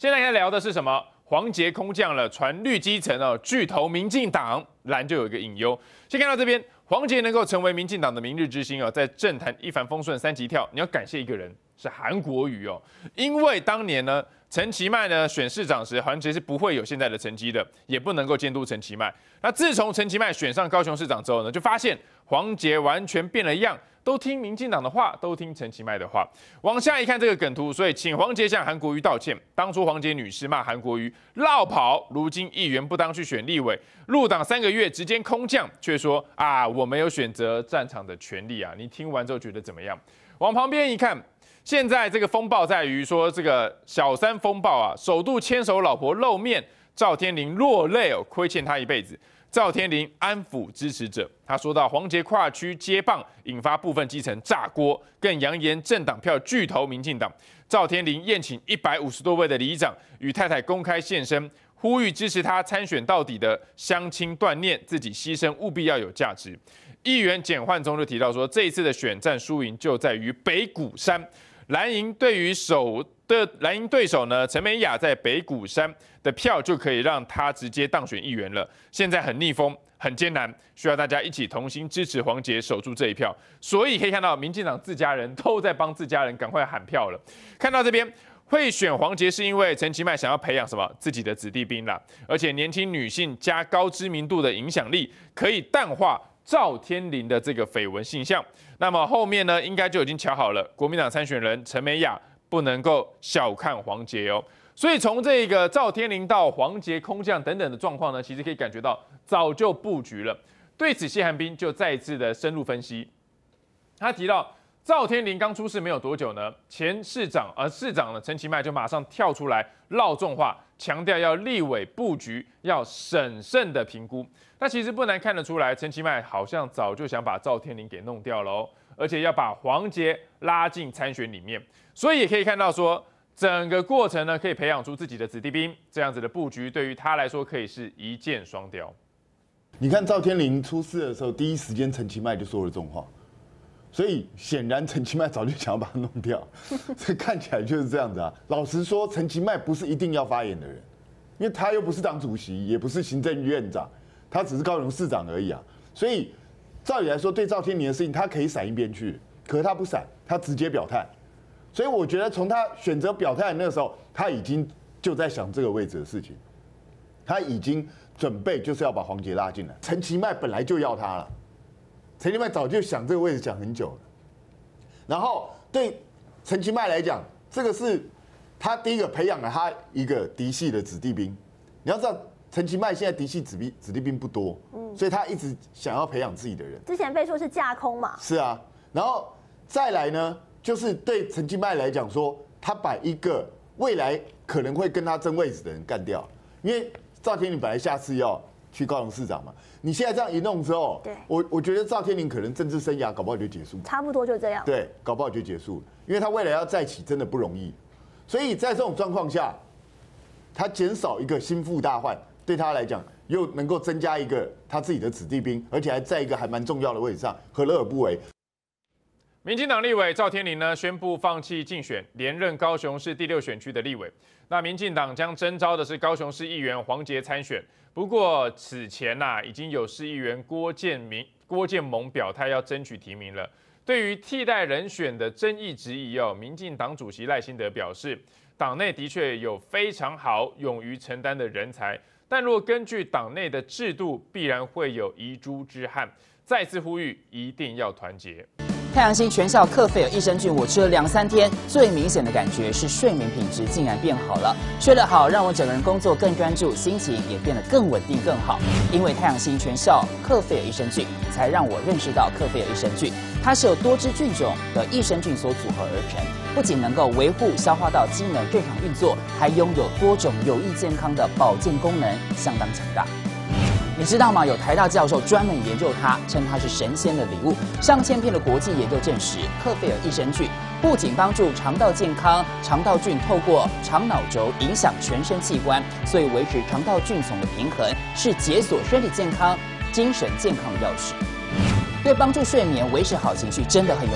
现在要聊的是什么？黄捷空降了，传绿基层哦，巨投民进党，蓝就有一个隐忧。先看到这边，黄捷能够成为民进党的明日之星哦，在政坛一帆风顺3级跳，你要感谢一个人，是韩国瑜哦，因为当年呢。陈其迈呢选市长时，黄捷是不会有现在的成绩的，也不能够监督陈其迈。那自从陈其迈选上高雄市长之后呢，就发现黄捷完全变了样，都听民进党的话，都听陈其迈的话。往下一看这个梗图，所以请黄捷向韩国瑜道歉。当初黄捷女士骂韩国瑜落跑，如今议员不当去选立委，入党3个月直接空降，却说啊我没有选择战场的权利啊。你听完之后觉得怎么样？往旁边一看。现在这个风暴在于说，这个小三风暴啊，首度牵手老婆露面，赵天麟落泪哦，亏欠他一辈子。赵天麟安抚支持者，他说到黄捷跨区接棒，引发部分基层炸锅，更扬言政党票巨投民进党。赵天麟宴请150多位的里长，与太太公开现身，呼吁支持他参选到底的乡亲断念，自己牺牲务必要有价值。议员简焕宗就提到说，这一次的选战输赢就在于北鼓山。蓝营对手呢，陈美雅在北鼓山的票就可以让她直接当选议员了。现在很逆风，很艰难，需要大家一起同心支持黄捷守住这一票。所以可以看到，民进党自家人都在帮自家人赶快喊票了。看到这边会选黄捷，是因为陈其迈想要培养什么自己的子弟兵啦，而且年轻女性加高知名度的影响力，可以淡化赵天麟的这个绯闻现象。那么后面呢，应该就已经瞧好了，国民党参选人陈美雅不能够小看黄捷哦。所以从这个赵天麟到黄捷空降等等的状况呢，其实可以感觉到早就布局了。对此，谢寒冰就再一次的深入分析，他提到赵天麟刚出事没有多久呢，前市长市长呢陈其迈就马上跳出来唠重话，强调要立委布局要审慎的评估。那其实不难看得出来，陈其迈好像早就想把赵天麟给弄掉了哦，而且要把黄捷拉进参选里面。所以也可以看到说，整个过程呢可以培养出自己的子弟兵，这样子的布局对于他来说可以是一箭双雕。 你看赵天麟出事的时候，第一时间陈其迈就说了这种话。所以显然陈其迈早就想要把他弄掉，所以看起来就是这样子啊。老实说，陈其迈不是一定要发言的人，因为他又不是党主席，也不是行政院长，他只是高雄市长而已啊。所以照理来说，对赵天麟的事情，他可以闪一边去，可是他不闪，他直接表态。所以我觉得从他选择表态的那个时候，他已经就在想这个位置的事情，他已经准备就是要把黄捷拉进来。陈其迈本来就要他了。陈其迈早就想这个位置想很久了，然后对陈其迈来讲，这个是他第一个培养了他一个嫡系的子弟兵。你要知道，陈其迈现在嫡系子弟兵不多，所以他一直想要培养自己的人。 之前被说是架空嘛？ 是啊，然后再来呢，就是对陈其迈来讲说，他把一个未来可能会跟他争位置的人干掉，因为赵天麟本来下次要去高雄市长嘛，你现在这样一弄之后， 对， 我觉得赵天麟可能政治生涯搞不好就结束， 差不多就这样。 对，搞不好就结束了，因为他未来要再起真的不容易，所以在这种状况下，他减少一个心腹大患，对他来讲又能够增加一个他自己的子弟兵，而且还在一个还蛮重要的位置上，何乐而不为？ 民进党立委赵天麟呢宣布放弃竞选，连任高雄市第6选区的立委。那民进党将征召的是高雄市议员黄捷参选。不过此前已经有市议员郭建盟表态要争取提名了。对于替代人选的争议质疑民进党主席赖清德表示，党内的确有非常好、勇于承担的人才，但若根据党内的制度，必然会有遗珠之憾。再次呼吁，一定要团结。 太阳星全效克菲尔益生菌，我吃了2、3天，最明显的感觉是睡眠品质竟然变好了。睡得好，让我整个人工作更专注，心情也变得更稳定、更好。因为太阳星全效克菲尔益生菌，才让我认识到克菲尔益生菌，它是由多支菌种的益生菌所组合而成，不仅能够维护消化道机能正常运作，还拥有多种有益健康的保健功能，相当强大。你知道吗？有台大教授专门研究它，称它是神仙的礼物。上千篇的国际研究证实，克菲尔益生菌不仅帮助肠道健康，肠道菌透过肠脑轴影响全身器官，所以维持肠道菌丛的平衡是解锁身体健康、精神健康的钥匙。对帮助睡眠、维持好情绪真的很有感。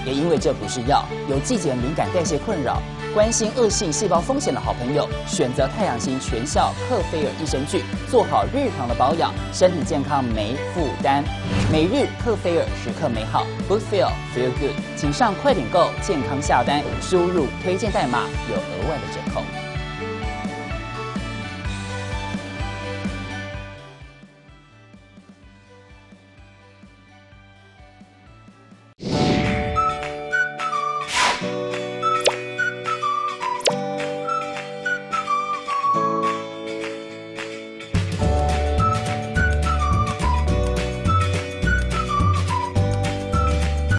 也因为这不是药，有季节敏感代谢困扰，关心恶性细胞风险的好朋友，选择太阳星全效克菲尔益生菌，做好日常的保养，身体健康没负担。每日克菲尔，时刻美好 ，Good Feel Feel Good，请上快点购健康下单，输入推荐代码有额外的折扣。